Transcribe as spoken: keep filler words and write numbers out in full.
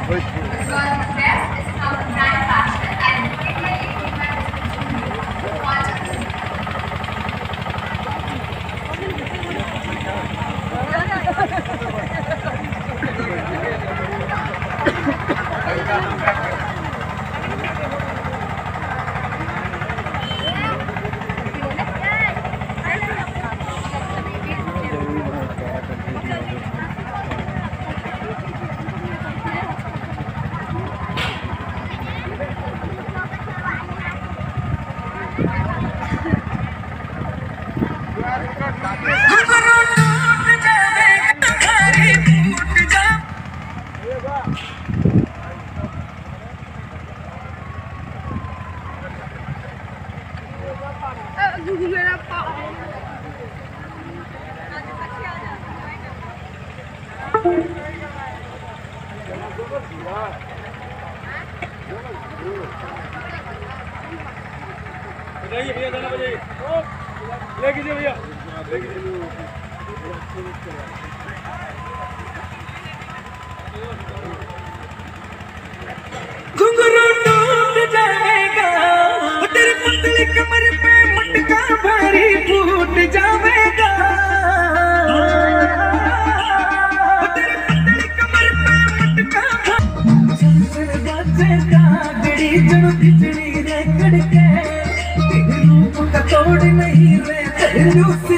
बजाइए भैया, गाना बजाइए, ले कीजिए भैया, ले कीजिए। घुंघरू टूट जाएगा, तेरी पतली कमर पे मटका भारी फूट जाएगा, तेरी पतली कमर पे मटका चल चल बाजेगा, गड़ी जड़ खिचड़ी रे कड़के, तेरे रूप का तोड़ नहीं रे, तेरे